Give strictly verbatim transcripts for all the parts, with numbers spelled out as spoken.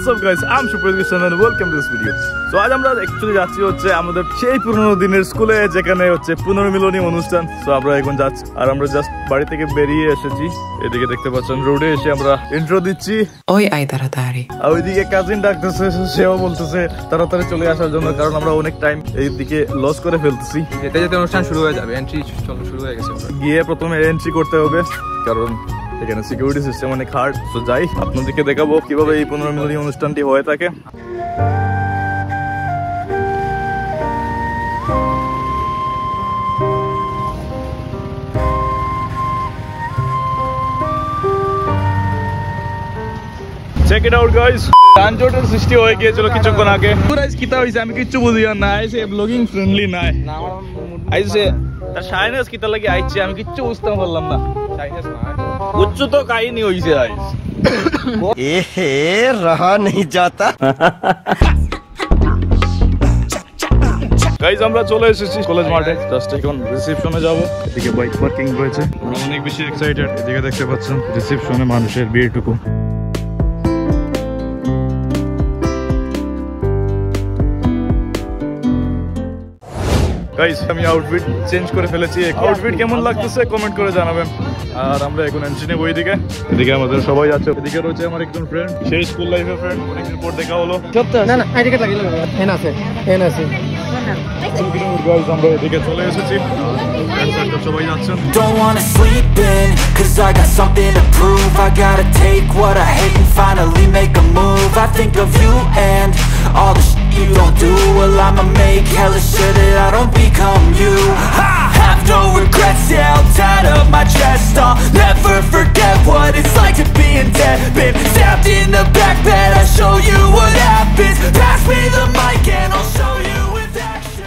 What's up guys, I'm Shubhrit Krishnan and welcome to this video. So আজ আমরা actually যাচ্ছি হচ্ছে আমাদের সেই পুরনো দিনের স্কুলে যেখানে হচ্ছে পুনর্মিলনী অনুষ্ঠান। সো আমরা এখন যাচ্ছি আর আমরা জাস্ট বাড়ি থেকে বেরিয়ে এসেছি। এদিকে দেখতে পাচ্ছেন রোডে এসে আমরা ইন্ট্রো দিচ্ছি। ওই আই তাড়াতাড়ি। আর ওইদিকে কাজিন ডাকতেছে, সেও বলতেছে তাড়াতাড়ি চলে আসার জন্য, কারণ আমরা অনেক টাইম এইদিকে লস করে ফেলতেছি। যেতে যেতে অনুষ্ঠান শুরু হয়ে যাবে, এন্ট্রি চলো শুরু হয়ে গেছে। গিয়ে প্রথমে এন্ট্রি করতে হবে কারণ এখানে সিকিউরিটি সিস্টেম অনেক হার্ড। তো যাই আপনাদেরকে দেখাবো কিভাবে এই পুনর্মিলনী অনুষ্ঠানটি হয়ে থাকে। চেক ইট আউট গাইস, যানজটের সৃষ্টি হয়ে গিয়েছিল কিছুক্ষণ আগে। গাইস কিতা হইছে আমি কিচ্ছু বুঝি না, আইছে ব্লগিং ফ্রেন্ডলি নাই, আইছে তার শাইনেস কিতা লাগি আইছে আমি কিচ্ছু বুঝতে পারলাম না। শাইনেস না উচ্চ তো কাহিনী হইছে আইস এহে রহা নেই যাতা। গাইস আমরা চলে এসেছি কলেজ মাঠে, জাস্ট এখন রিসেপশনে যাব। এদিকে বাইক পার্কিং রয়েছে, আমরা অনেক বেশি এক্সাইটেড। এদিকে দেখতে পাচ্ছেন রিসেপশনে মানুষের ভিড়টুকু। গাইস আমি আউটফিট চেঞ্জ করে ফেলেছি, আউটফিট কেমন লাগতেছে কমেন্ট করে জানাবেন। আর আমরা এখন এন্ট্রি নেব ওইদিকে। এদিকে আমাদের সবাই আছে, এদিকে রয়েছে আমার একজন ফ্রেন্ড, সেই স্কুল লাইফের ফ্রেন্ড, অনেকদিন পর দেখা হলো। না না আইডি কার্ড লাগিয়ে এন আছে এন আছে। গাইস আমরা এদিকে চলে এসেছি, ফ্রেন্ড সার্কেল সবাই যাচ্ছেন। Don't wanna sleep in cause I got something to prove. I gotta take what I hate and finally make a move. I think of you and all the shit you don't do. Well I'ma make hella sure that I don't become you. I have no regrets, yeah, I'll tie up my chest. I'll never forget what it's like to be in debt. Been stabbed in the back bed, I'll show you what happens. Pass me the mic and I'll show you with action.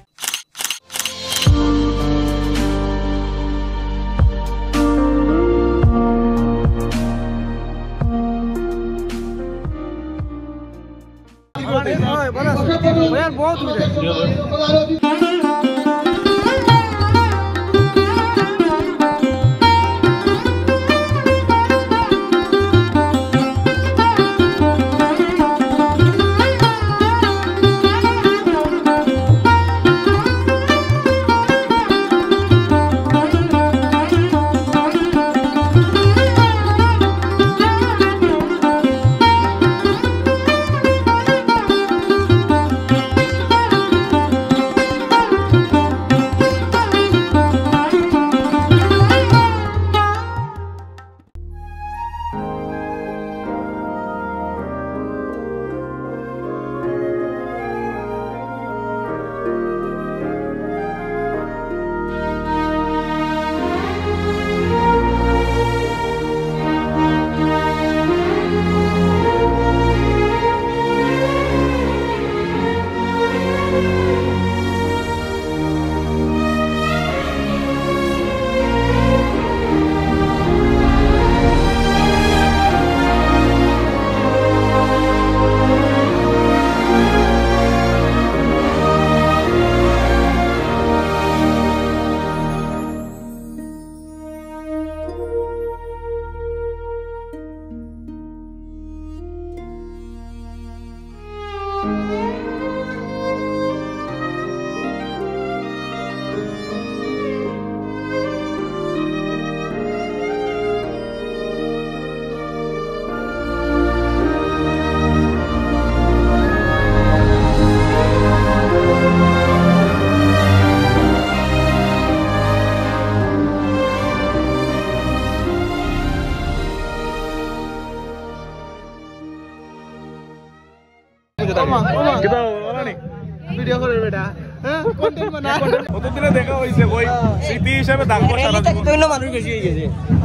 দেখা হয়েছে ওই স্মৃতি হিসাবে থাকবো সারা জীবন। মানুষ বেশি হয়ে গেছে।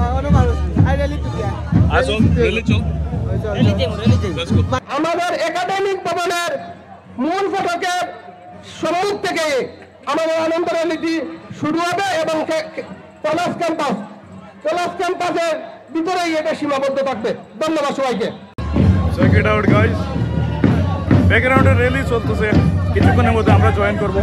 আমাদের একাডেমিক ভবনের মূল ফটকের সম্মুখ থেকে আমাদের আনন্দ র্যালিটি শুরু হবে এবং পলাশ ক্যাম্পাস পলাশ ক্যাম্পাসের ভিতরেই এটা সীমাবদ্ধ থাকবে। ধন্যবাদ সবাইকে। চেক ইট আউট গাইস, ব্যাকগ্রাউন্ডে র্যালি চলতেছে, কিছুক্ষণের মধ্যে আমরা জয়েন করবো।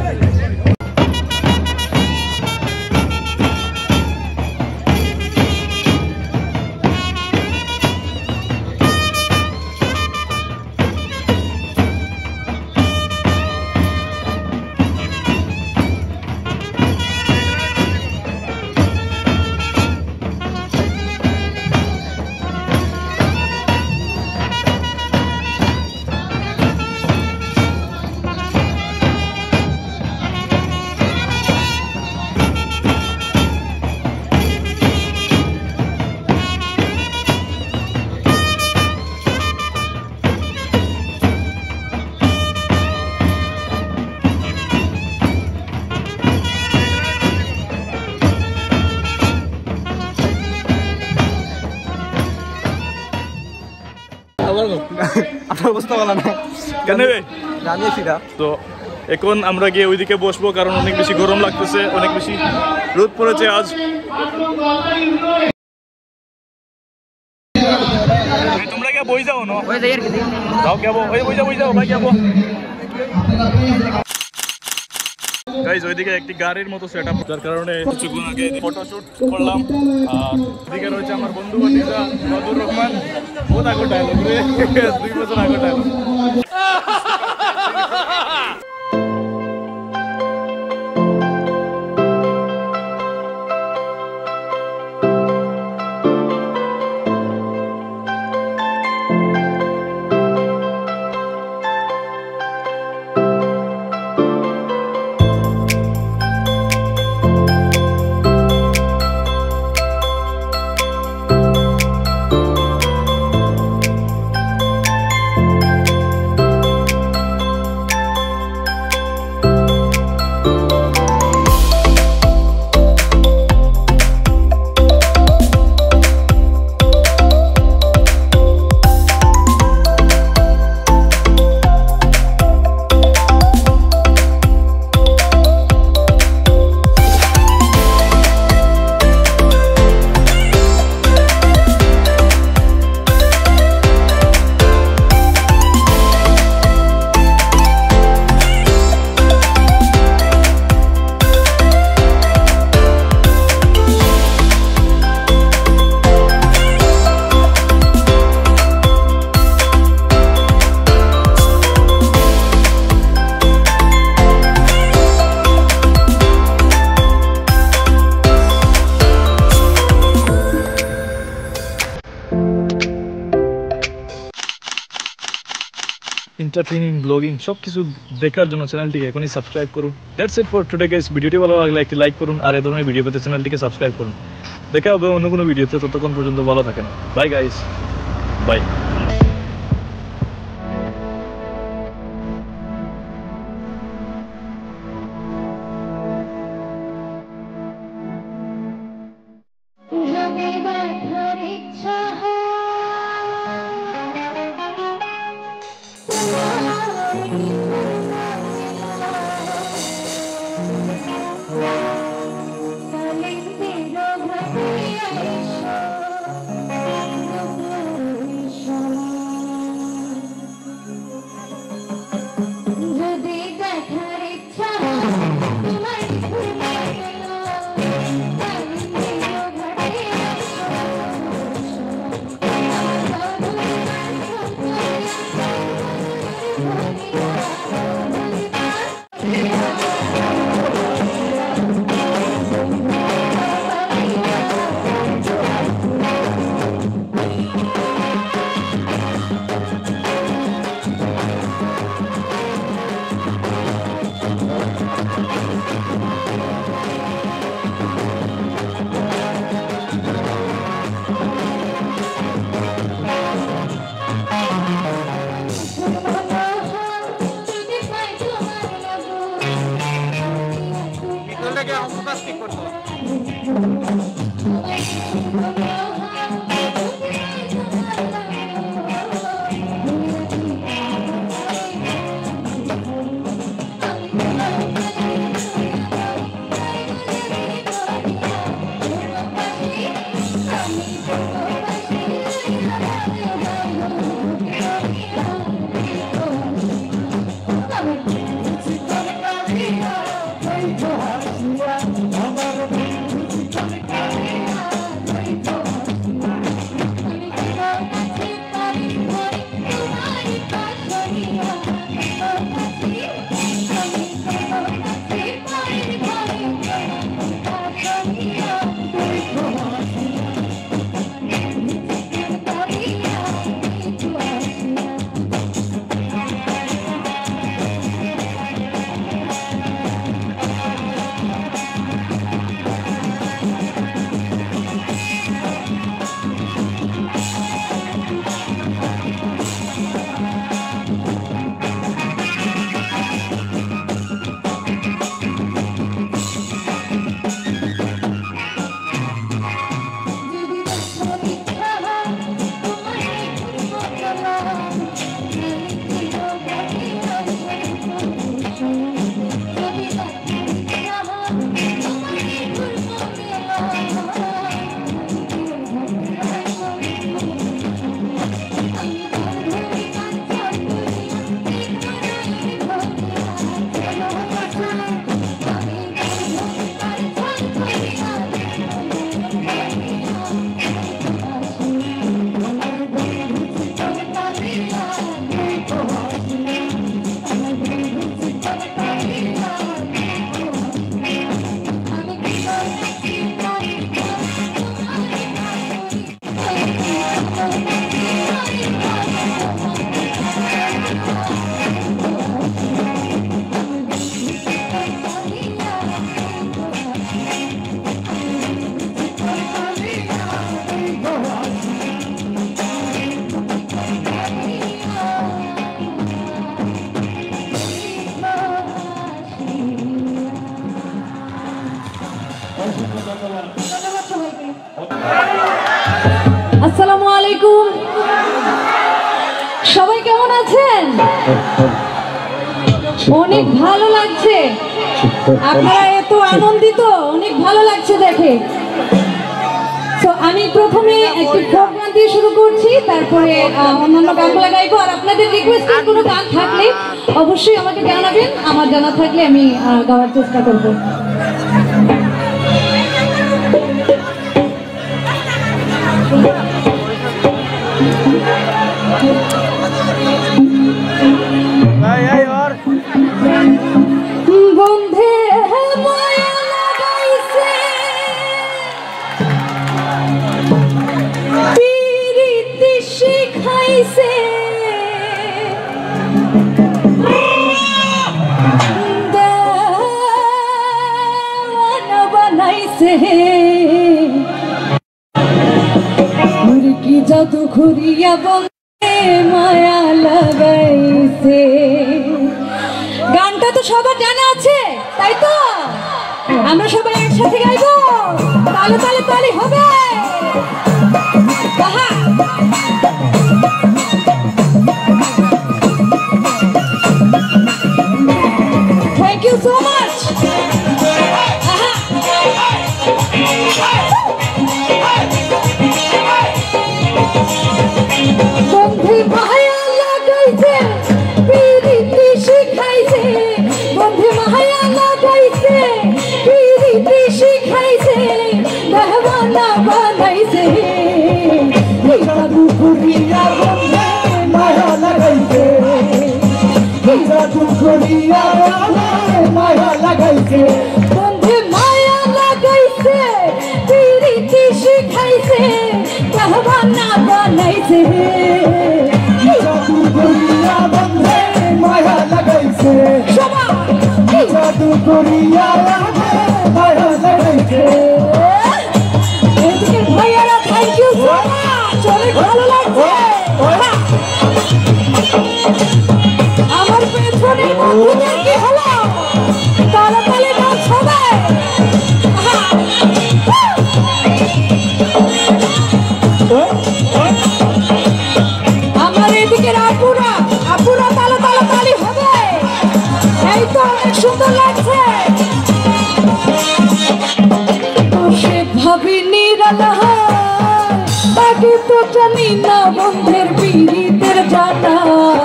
অবস্থা ভালো না কেন রে জানিয়েছি না তো এখন আমরা গিয়ে ওইদিকে বসবো কারণ অনেক বেশি গরম লাগতেছে অনেক বেশি রোদ পড়েছে আজ তোমরা কে বই যাও না ওই যাই আর কি যাও কে ওই বই যাও বই যাও ভাই কে গাইস ওইদিকে একটি গাড়ির মতো সেটআপ যার কারণে কিছুক্ষণ আগে ফটোশুট করলাম আর এদিকে রয়েছে আমার বন্ধু ভাতিজা মধুর রহমান বহুত আগো ডায়লগ রে দুই বছর আগো ডায়লগ entertaining ব্লগিং সবকিছু দেখার জন্য চ্যানেলটিকে এখনই সাবস্ক্রাইব করুন that's it for today guys ভিডিওটি ভালো লাগলে একটি লাইক করুন আর এই ধরনের ভিডিও পেতে চ্যানেলটিকে সাবস্ক্রাইব করুন দেখা হবে অন্য কোনো ভিডিওতে ততক্ষণ পর্যন্ত ভালো থাকেন বাই গাইস বাই আসসালামু আলাইকুম, সবাই কেমন আছেন? অনেক ভালো লাগছে, আপনারা এত আনন্দিত, অনেক ভালো লাগছে দেখে। তো আমি প্রথমে একটি ফোক গান দিয়ে শুরু করছি, তারপরে অন্যান্য গানগুলো গাইবো। আর আপনাদের রিকোয়েস্টের কোনো গান থাকলে অবশ্যই আমাকে জানাবেন, আমার জানা থাকলে আমি গাওয়ার চেষ্টা করবো। বন্ধে মায়া লাগাইছে পিরিতি শিখাইছে দেওয়ানা বানাইছে মুরকি জাদু ঘুরিয়া বন্ধে মায়া লাগাইছে। গানটা তো সবার জানা আছে, তাই তো? আমরা সবাই একসাথে গাইবো, তালে তালে তালে হবে। Thank you so much. বন্ধু মায়া লাগাইছে পিরিতি শিখাইছে, বন্ধু মায়া লাগাইছে পিরিতি শিখাইছে, দেওয়ানা বানাইছে জাদু ঘুরিয়া বন্ধে মায়া লাগাইছে, জাদু ঘুরিয়া মায়া লাগাইছে, বন্ধু মায়া লাগাইছে পিরিতি শিখাইছে, দেওয়ানা বানাইছে জাদু ঘুরিয়া বন্ধে মায়া লাগাইছে, জাদু ঘুরিয়া মায়া লাগাইছে। এদিকে ভাইয়ারা থ্যাংক ইউ সো মাচ, অনেক ভালো লাগছে। আমার পেছনে বন্ধুদের কি হলো? তালে তালে নাচ হবে। আমার এদিকে আপুরা আপুরা তালে তালে তালি হবে। এই তো অনেক সুন্দর লাগছে। সে ভাবিনি রানা আগে তো জানি না বন্ধের পীড়িতের জানা,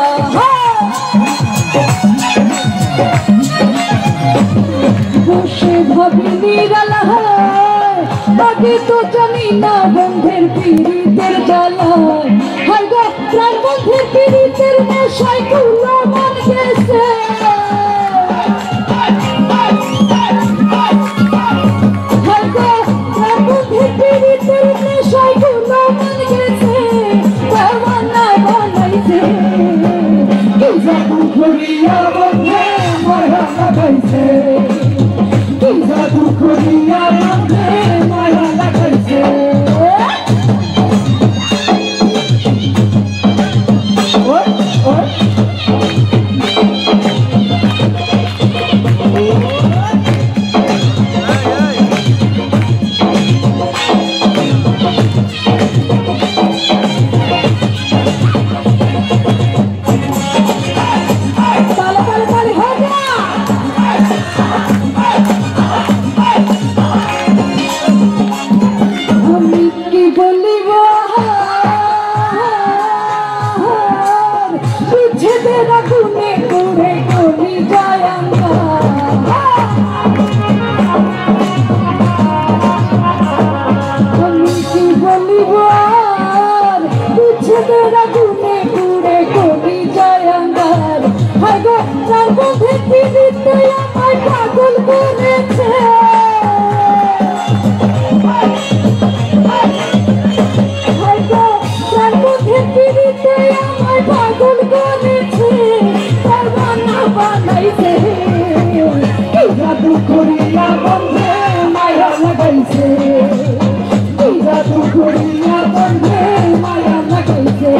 বসে ভাবিনি রানা আগে তো জানি না বন্ধের পীড়িতের জ্বালা। হাই গো প্রাণ বন্ধের পীড়িতের নেশায় কুলো মন গেছে, হাই গো প্রাণ বন্ধের পীড়িতের নেশায় কুলো মন গেছে, দেওয়ানা বানাইছে জাদু ঘুরিয়া বন্ধে মায়া লাগাইছে, জাদু ঘুরিয়া বন্ধে মায়া লাগাইছে। পাগল করেছে হয়তো তার মধ্যে পিড়িতে আমার পাগল করেছে পারবানা বানাইছে কি জাদু করিয়া বন্ধে মায়া লাগাইছে কি জাদু করিয়া বন্ধে মায়া লাগাইছে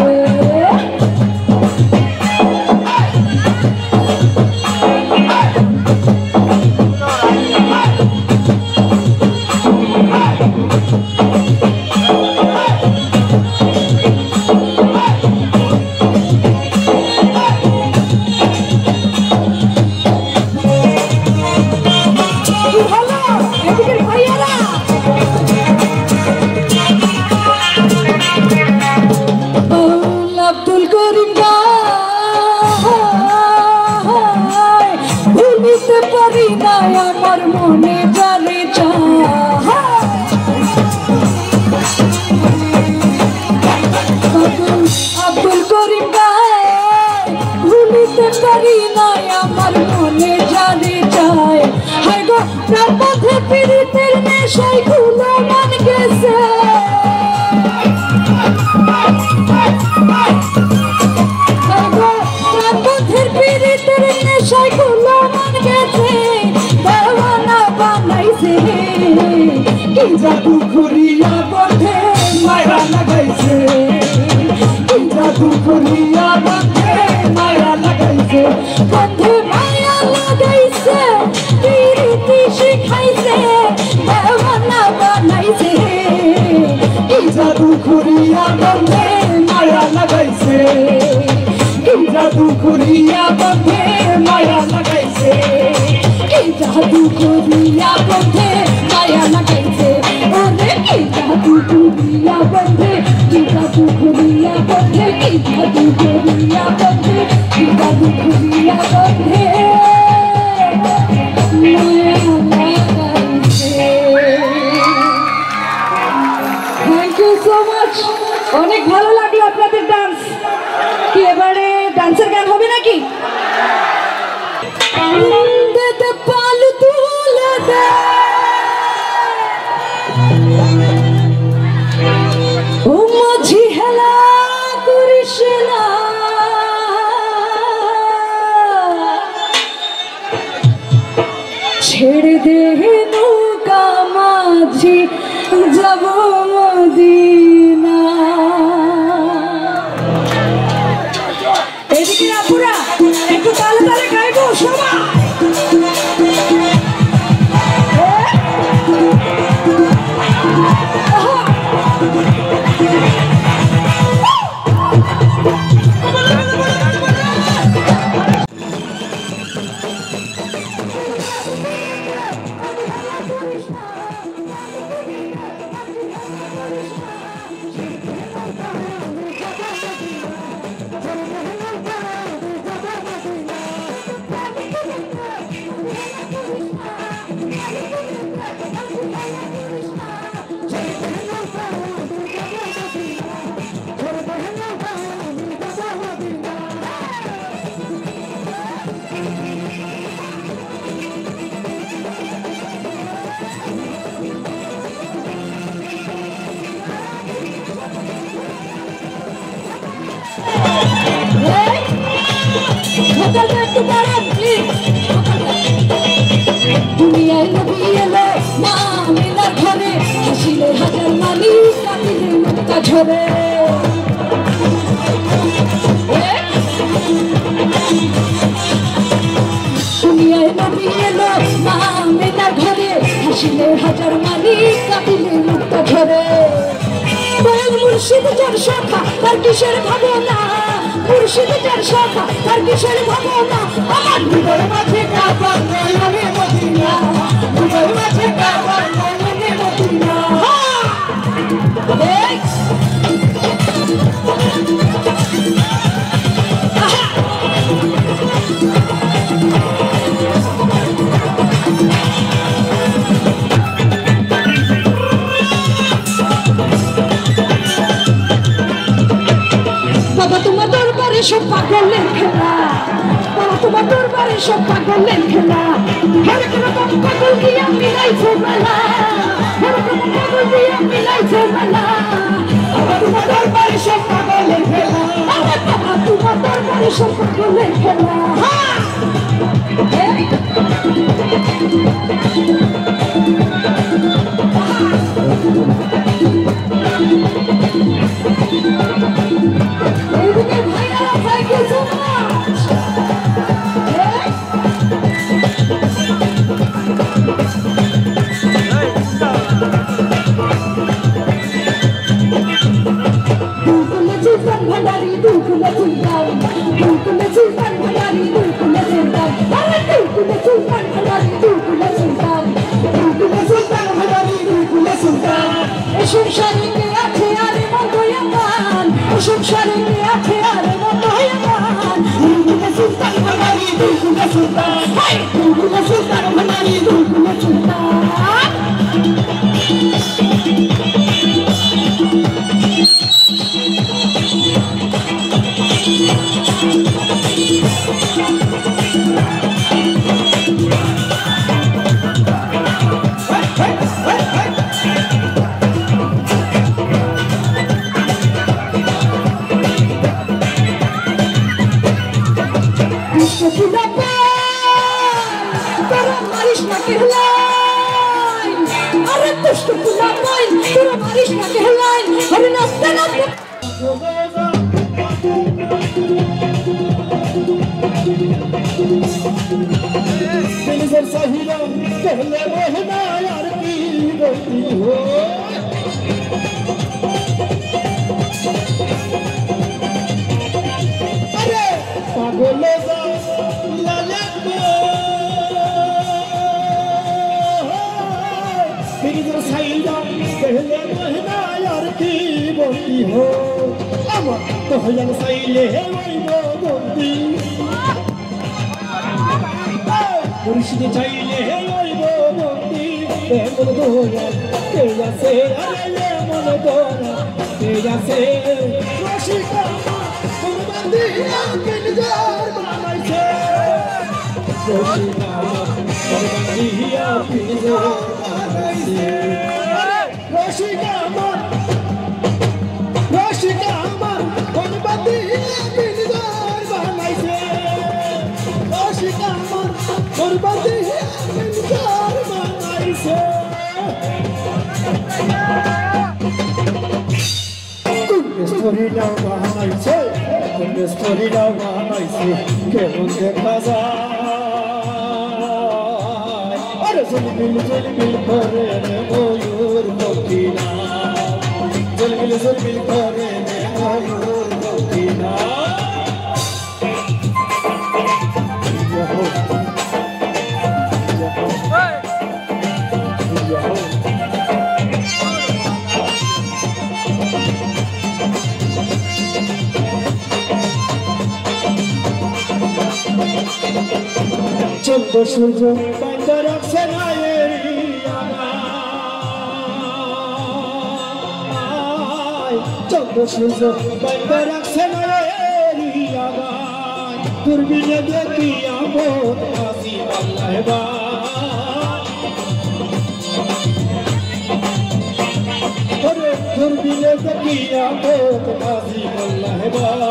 আমার মনে যারে চায় আব্দুল করিম গায় ভুলিতে পারি নাই আমার মনে যারে চায় হায় গো প্রাণ পথে পীড়িতের নেশায় গুলো মান গেছে প্রাণপথের পীড়িতের নেশায় গুলো মান গেছে দেওয়ানা বানাইছে কি জাদু ঘুরিয়া বন্ধে মায়া লাগাইছে কি জাদু ঘুরিয়া বন্ধে মায়া লাগাইছে বন্ধে মায়া লাগাইছে পীড়িতি শিখাইছে দেওয়ানা বানাইছে কি জাদু ঘুরিয়া বন্ধে মায়া লাগাইছে কি জাদু ঘুরিয়া বন্ধে মায়া লাগাইছে কি জাদু ঘুরিয়া বন্ধে মায়া লাগাইছে ওরে কি জাদু ঘুরিয়া বন্ধে কি জাদু ঘুরিয়া বন্ধে কি জাদু ঘুরিয়া বন্ধে কি জাদু ঘুরিয়া বন্ধে মায়া লাগাইছে। Thank you so much. অনেক ভালো লাগলো আপনাদের ডান্স। কি এবারে ডান্সের গান হবে নাকি? পালু তুলে দে ও মাঝি হেলা করিস না ছেড়ে দে নৌকা মাঝি যাব মদিনা। এদিকে আপুরা একটু তালে তালে গাইবো সবাই। দুনিয়ায় নবী এলো মা আমিনার ঘরে হাসিলে হাজার মালি কাঁদিলে মুক্তা ঝরে। দুনিয়ায় নবী এলো মা আমিনার ঘরে হাসিলে হাজার মালি কাঁদিলে মুক্তা ঝরে। দয়াল মুর্শিদ যার শাখা তার কিসের ভাবনা মুর্শিদ যার শাখা তার কিসের ভাবনা আমার হৃদয়ের মাঝে কাবা নয়নে মদিনা হৃদয়ের মাঝে কাবা নয়নে মদিনা। বাবা তোমার দরবারে সব পাগলের খেলা বাবা তোমার দরবারে সব পাগলের খেলা হরেক রকম পাগল দিয়া মিলাইছে মেলা হরেক রকম পাগল দিয়া মিলাইছে মেলা বাবা তোমার দরবারে সব পাগলের খেলা আমার বাবা তোমার দরবারে সব পাগলের খেলা। এইদিকে ভাইরা থ্যাংক ইউ সো মাচ। দুকুলে সুলতান ভান্ডারি দুকুলে সুলতান দুকুলে সুলতান ভান্ডারি দুকুলে সুলতান আরে দুকুলে সুলতান ভান্ডারি দুকুলে সুলতান দুকুলে সুলতান ভান্ডারি দুকুলে সুলতান এই সংসারে কে আছে আরে মঙ্গয়ামান এই সংসারে কে আছে আরে মঙ্গয়ামান দুকুলে সুলতান ভান্ডারি দুকুলে সুলতান দুকুলে সুলতান ভান্ডারি দুকুলে कहले मोहना यार की बोती हो अरे पागल सा लाले को तेरी जो साइडा कहले मोहना यार की बोती हो अब तो हलन साइले है वही वो बोती मुर्शिद चाहिए है वही वो बोती ए मन दोना तेरा से अरे मन दोना तेरा से रोशिका कुर्बानी के निजार बनाई से रोशिका कुर्बानी के निजार बनाई से रोशिका रोशिका कुर्बानी के निजार बनाई से रोशिका कुर्बानी के निजार बनाई से story now behind say the story now behind say ke unde kaza are zulmil zulmil kore ne moyur kokina zulmil zulmil kore ne moyur kokina yaho yaho চন্দ্র সূর্য বন্ধ রাখছে না চন্দ্র সূর্য বন্ধ রাখছে না দূরবীনে দেখি আমোদ হাসি আল্লাহ ওরে দূরবীনে দেখি আমোদ হাসি আল্লাহ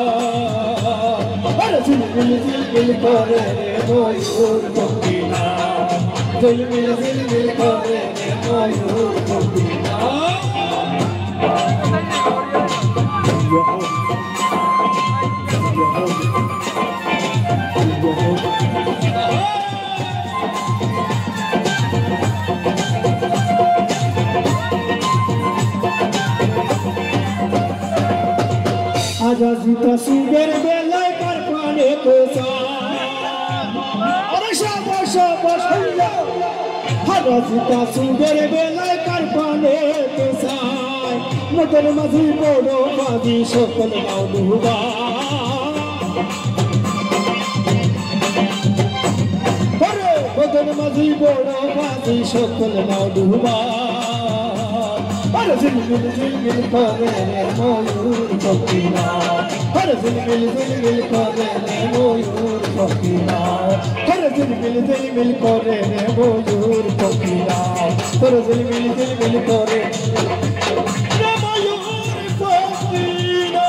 अरे झिलमिल झिलमिल करे रे मयूर कोकिला झिलमिल झिलमिल करे रे मयूर कोकिला आजा जीता सुगर बेलाय पर पाने को सा अरे शाबाश शाबाश भैया आजा जीता सुगर बेलाय पर पाने को सा मदन मधी बोलो मादी शकल मालूबा अरे मदन मधी बोलो मादी शकल मालूबा अरे झिलमिल झिलमिल करे रे मयूर कोकिला अरे झिलमिल झिलमिल करे रे मयूर कोकिला अरे झिलमिल झिलमिल करे रे मयूर कोकिला अरे झिलमिल झिलमिल करे रे मयूर कोकिला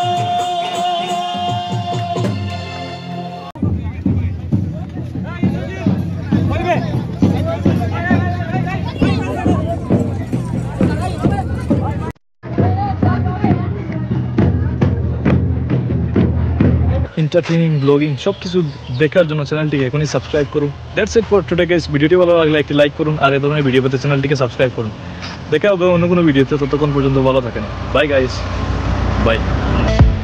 এন্টারটেইনিং ব্লগিং সব কিছু দেখার জন্য চ্যানেলটিকে এখনই সাবস্ক্রাইব করুন। That's it for today guys. ভিডিওটি ভালো লাগলে একটি লাইক করুন আর এই ধরনের ভিডিও পেতে চ্যানেলটিকে সাবস্ক্রাইব করুন। দেখা হবে অন্য কোনো ভিডিওতে, ততক্ষণ পর্যন্ত ভালো থাকেন। Bye guys, by.